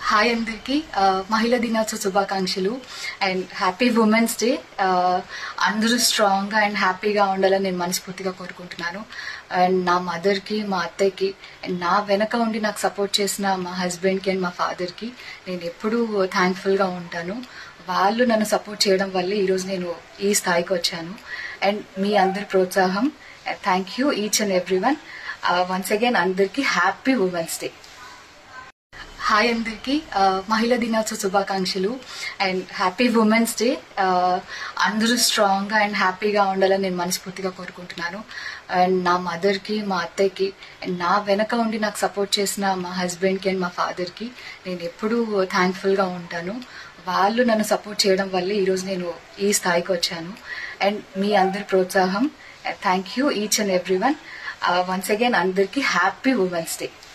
Hi అందరికి మహిళా దినోత్సవ శుభాకాంక్షలు అండ్ హ్యాపీ ఉమెన్స్ డే. అందరూ స్ట్రాంగ్ గా అండ్ హ్యాపీగా ఉండాలని నేను మనస్ఫూర్తిగా కోరుకుంటున్నాను. అండ్ నా మదర్ కి, మా అత్తయ్యకి అండ్ నా వెనక ఉండి నాకు సపోర్ట్ చేసిన మా హస్బెండ్ కి అండ్ మా ఫాదర్ కి నేను ఎప్పుడూ థ్యాంక్ఫుల్ గా ఉంటాను. వాళ్ళు నన్ను సపోర్ట్ చేయడం వల్లే ఈరోజు నేను ఈ స్థాయికి వచ్చాను. అండ్ మీ అందరి ప్రోత్సాహం, thank you each and every one. Once again అందరికి హ్యాపీ ఉమెన్స్ డే. హాయ్ అందరికి మహిళా దినోత్సవ శుభాకాంక్షలు అండ్ హ్యాపీ ఉమెన్స్ డే. అందరూ స్ట్రాంగ్ గా అండ్ హ్యాపీగా ఉండాలని నేను మనస్ఫూర్తిగా కోరుకుంటున్నాను. అండ్ నా మదర్ కి, మా అత్తయ్యకి అండ్ నా వెనక ఉండి నాకు సపోర్ట్ చేసిన మా హస్బెండ్ కి అండ్ మా ఫాదర్ కి నేను ఎప్పుడూ థ్యాంక్ఫుల్ గా ఉంటాను. వాళ్ళు నన్ను సపోర్ట్ చేయడం వల్లే ఈరోజు నేను ఈ స్థాయికి వచ్చాను. అండ్ మీ అందరి ప్రోత్సాహం, thank you each and every one. Once again అందరికి హ్యాపీ ఉమెన్స్ డే.